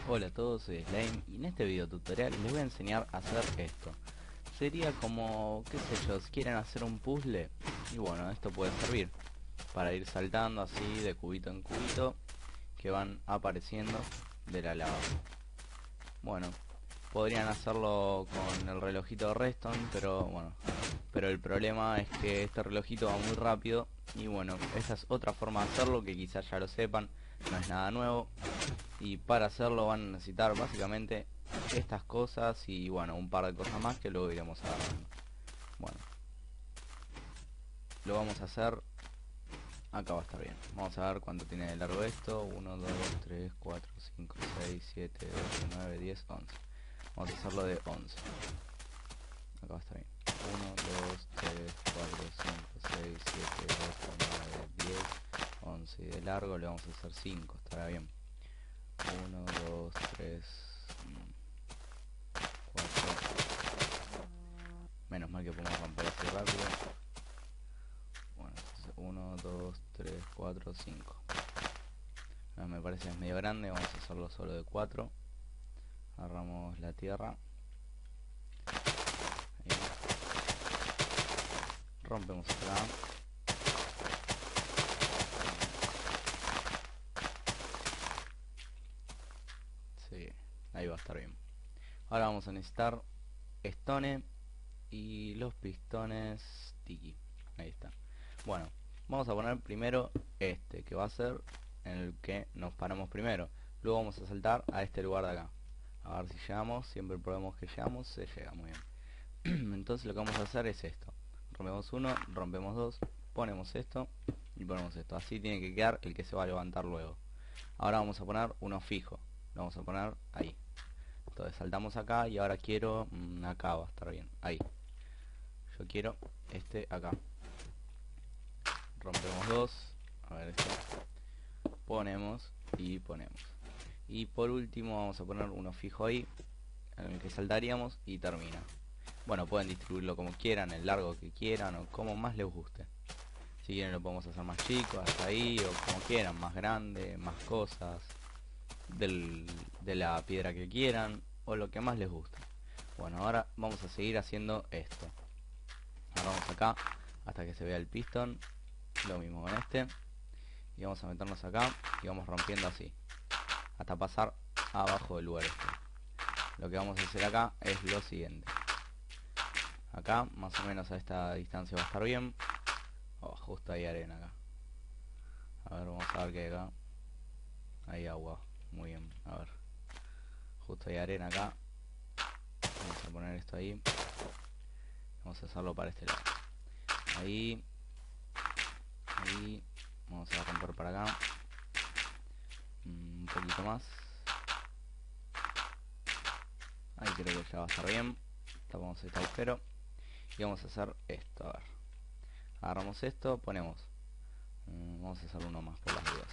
Hola a todos, soy Slime y en este video tutorial les voy a enseñar a hacer esto. Sería como, qué sé yo, si quieren hacer un puzzle, y bueno, esto puede servir para ir saltando así de cubito en cubito que van apareciendo de la lava. Bueno, podrían hacerlo con el relojito de Redstone, pero bueno, el problema es que este relojito va muy rápido y bueno, esa es otra forma de hacerlo que quizás ya lo sepan, no es nada nuevo. Y para hacerlo van a necesitar básicamente estas cosas y bueno, un par de cosas más que luego iremos agarrando. Bueno, lo vamos a hacer. Acá va a estar bien. Vamos a ver cuánto tiene de largo esto. 1, 2, 3, 4, 5, 6, 7, 8, 9, 10, 11. Vamos a hacerlo de 11. Acá va a estar bien. 1, 2, 3, 4, 5, 6, 7, 8, 9, 10, 11. Y de largo le vamos a hacer 5. Estará bien. 1, 2, 3, 4. Menos mal que podemos romper así rápido. Bueno, entonces 1, 2, 3, 4, 5. Me parece que es medio grande, vamos a hacerlo solo de 4. Agarramos la tierra. Ahí. Rompemos acá. Sí, ahí va a estar bien. Ahora vamos a necesitar stone y los pistones tiki. Ahí está. Bueno, vamos a poner primero este, que va a ser en el que nos paramos primero. Luego vamos a saltar a este lugar de acá. A ver si llegamos, siempre probemos que llegamos, se llega muy bien. Entonces lo que vamos a hacer es esto. Rompemos uno, rompemos dos, ponemos esto y ponemos esto. Así tiene que quedar el que se va a levantar luego. Ahora vamos a poner uno fijo. Lo vamos a poner ahí. Entonces saltamos acá y ahora quiero... acá va a estar bien, ahí. Yo quiero este acá. Rompemos dos. A ver esto. Ponemos y ponemos. Y por último vamos a poner uno fijo ahí, en el que saltaríamos y termina. Bueno, pueden distribuirlo como quieran, el largo que quieran o como más les guste. Si quieren lo podemos hacer más chico, hasta ahí, o como quieran, más grande, más cosas, de la piedra que quieran, o lo que más les guste. Bueno, ahora vamos a seguir haciendo esto. Agarramos acá hasta que se vea el pistón, lo mismo con este. Y vamos a meternos acá y vamos rompiendo así, hasta pasar abajo del lugar este. Lo que vamos a hacer acá es lo siguiente. Acá, más o menos a esta distancia va a estar bien. Oh, justo hay arena acá. A ver, vamos a ver qué hay acá. Hay agua, muy bien, a ver. Justo hay arena acá. Vamos a poner esto ahí. Vamos a hacerlo para este lado. Ahí. Ahí. Vamos a romper para acá. Un poquito más. Ahí creo que ya va a estar bien. Tapamos este agujero. Y vamos a hacer esto, a ver. Agarramos esto, ponemos. Vamos a hacer uno más por las dudas.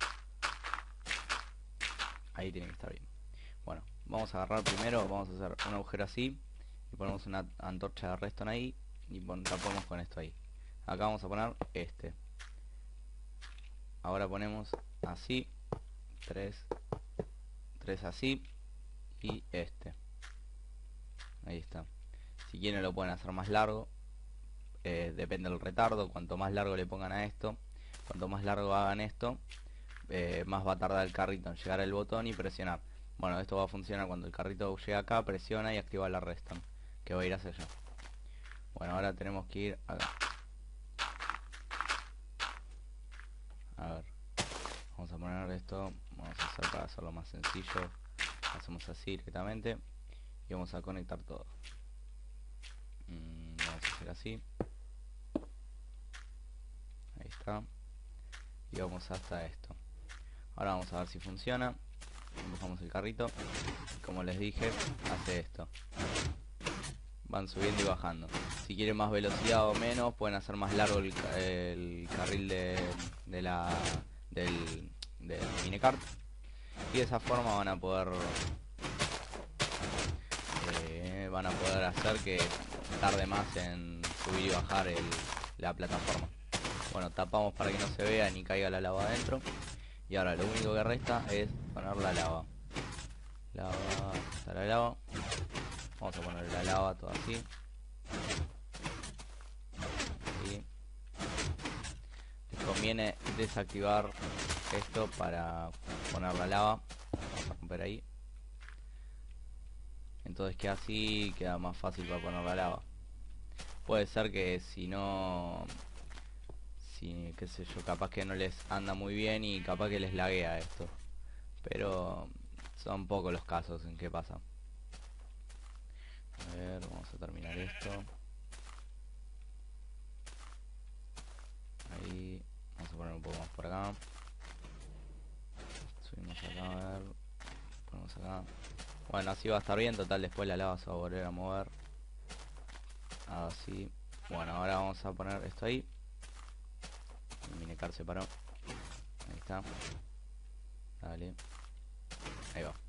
Ahí tiene que estar bien. Bueno, vamos a agarrar primero, vamos a hacer un agujero así. Y ponemos una antorcha de redstone ahí. Y tapamos con esto ahí. Acá vamos a poner este. Ahora ponemos así. Tres así. Y este. Ahí está. Si quieren lo pueden hacer más largo. Depende del retardo. Cuanto más largo le pongan a esto, cuanto más largo hagan esto, más va a tardar el carrito en llegar al botón y presionar. Bueno, esto va a funcionar cuando el carrito llega acá, presiona y activa la redstone, que va a ir hacia allá. Bueno, ahora tenemos que ir acá. A ver, vamos a poner esto, vamos a hacer para hacerlo más sencillo, hacemos así directamente y vamos a conectar todo. Vamos a hacer así. Ahí está. Y vamos hasta esto. Ahora vamos a ver si funciona. Empujamos el carrito. Como les dije, hace esto. Van subiendo y bajando. Si quieren más velocidad o menos, pueden hacer más largo el carril del minecart. Y de esa forma van a poder hacer que tarde más en subir y bajar la plataforma. Bueno, tapamos para que no se vea ni caiga la lava adentro. Y ahora lo único que resta es poner la lava. a la lava. Vamos a poner la lava todo así. Y les conviene desactivar esto para poner la lava. Vamos a romper ahí. Entonces queda así, queda más fácil para poner la lava. Puede ser que si no, si qué sé yo, capaz que no les anda muy bien y capaz que les laguea esto. Pero son pocos los casos en que pasa. A ver, vamos a terminar esto. Ahí, vamos a poner un poco más por acá. Subimos acá, a ver. Ponemos acá. Bueno, así va a estar bien, total después la lava se va a volver a mover. Así. Bueno, ahora vamos a poner esto ahí. El minicar se paró. Ahí está. Dale. Ahí va.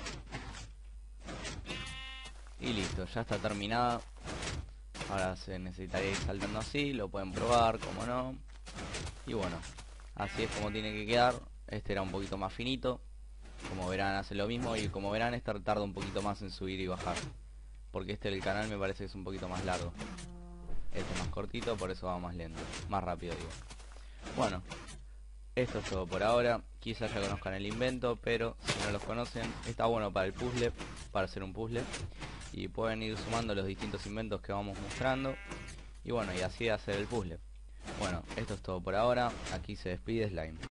Y listo, ya está terminada. Ahora se necesitaría ir saltando así, lo pueden probar, como no. Y bueno, así es como tiene que quedar. Este era un poquito más finito. Como verán hace lo mismo y como verán este tarda un poquito más en subir y bajar. Porque este del canal me parece que es un poquito más largo. Este es más cortito, por eso va más lento. Más rápido digo. Bueno, esto es todo por ahora. Quizás ya conozcan el invento, pero si no los conocen, está bueno para el puzzle, para hacer un puzzle. Y pueden ir sumando los distintos inventos que vamos mostrando. Y bueno, y así hacer el puzzle. Bueno, esto es todo por ahora. Aquí se despide Slime.